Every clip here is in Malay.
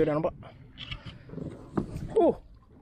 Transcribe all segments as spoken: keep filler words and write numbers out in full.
video dah nampak. Uh.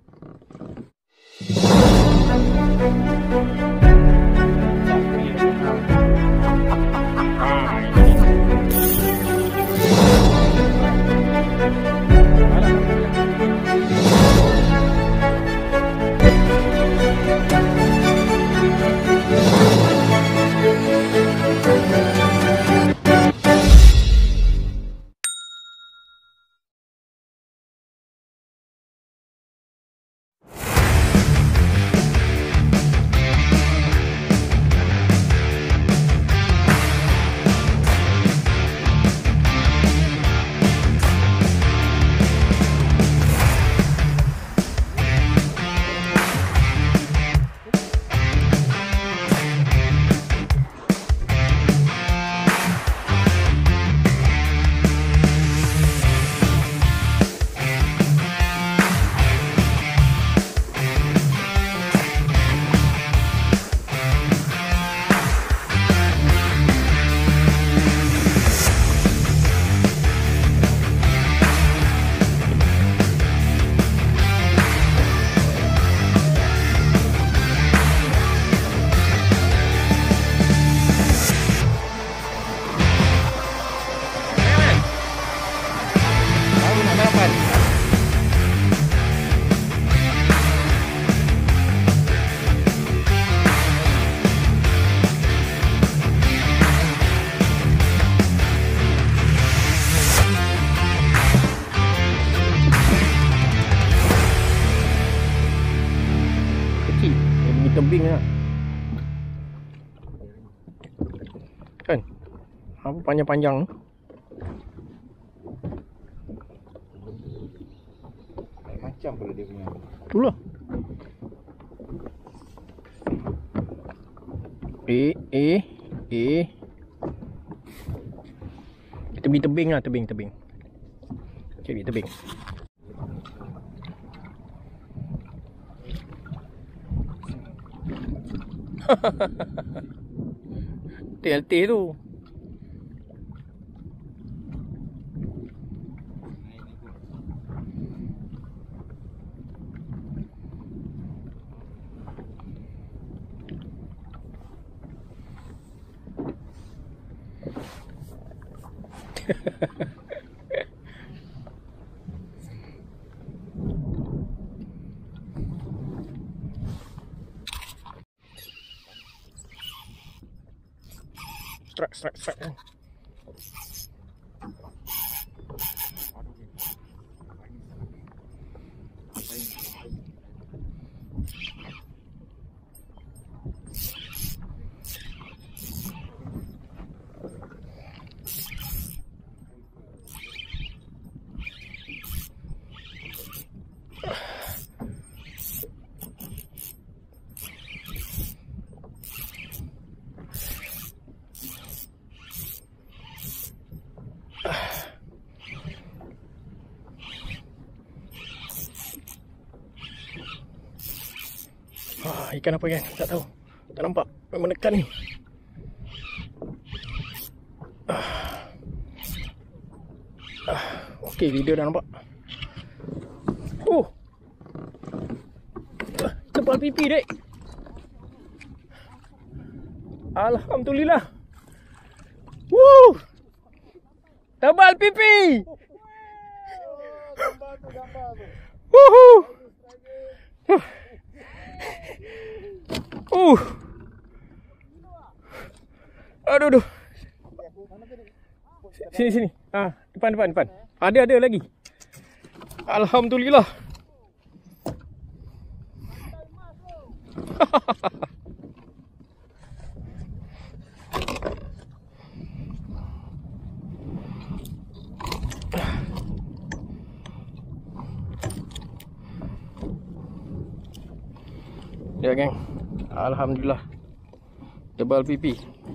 Tebing lah kan, apa panjang-panjang macam pula dia punya. Itulah. Eh eh eh tebing-tebing lah, tebing-tebing. Cari tebing. T L T tu. Strike, strike, strike. Ah, ikan apa kan? Tak tahu. Tak nampak. Menekan ni. Ah. Ah. Okey, video dah nampak. Oh. Ah, tebal pipi, dek. Alhamdulillah. Woo. Tebal pipi. Gambar tu, gambar tu. Woohoo. Uh. Aduh, aduh. Sini, sini. Ah, depan, depan, depan. Ada, ada lagi. Alhamdulillah. Ya, geng. Alhamdulillah. Tebal pipi.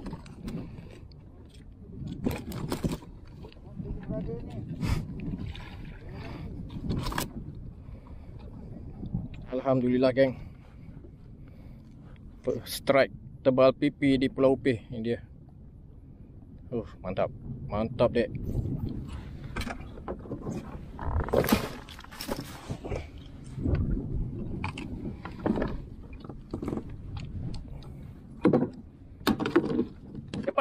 Alhamdulillah, geng. Strike tebal pipi di Pulau Upih. Ini dia. Uh, mantap. Mantap, dek.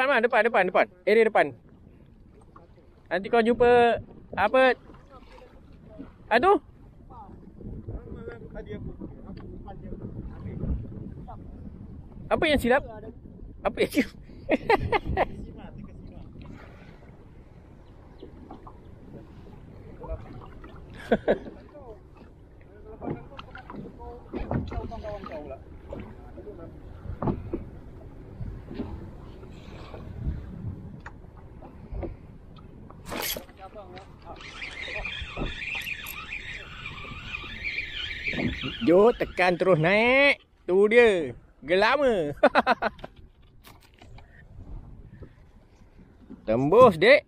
depan mah, depan, depan, depan. Area depan. Nanti kau jumpa apa? Aduh. Apa yang silap? Apa yang silap? Jo, tekan terus naik. Tu dia. Gelama. Tembus, dek.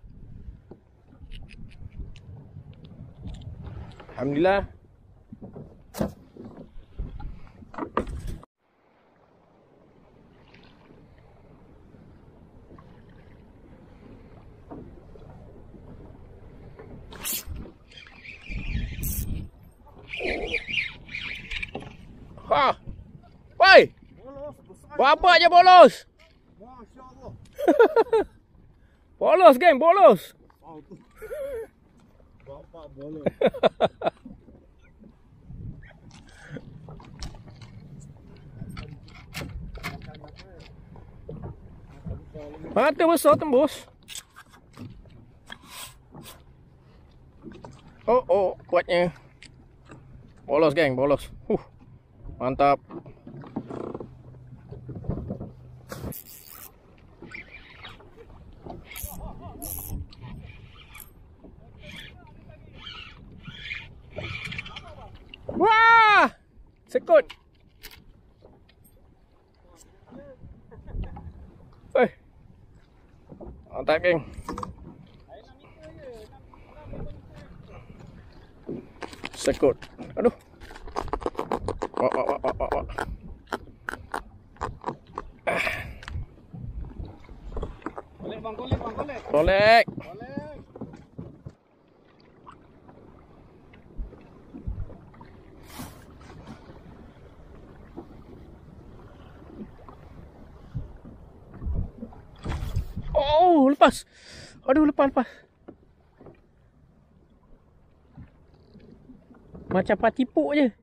Alhamdulillah. Ha. Woi. Berapa aja bolos? Masya-Allah. Bolos, geng, bolos. Bapak bolos. Mata besar tembus. Oh, oh, kuatnya. Bolos, geng, bolos. Huh. Mantap. Wah! Sekut. Eh. Mantap, geng. Sekut. Aduh. Wah, wah, wah, wah, wah. Kolek bang, kolek bang, kolek. Kolek. Kolek. Oh, lepas. Aduh, lepas, lepas. Macam patipuk je.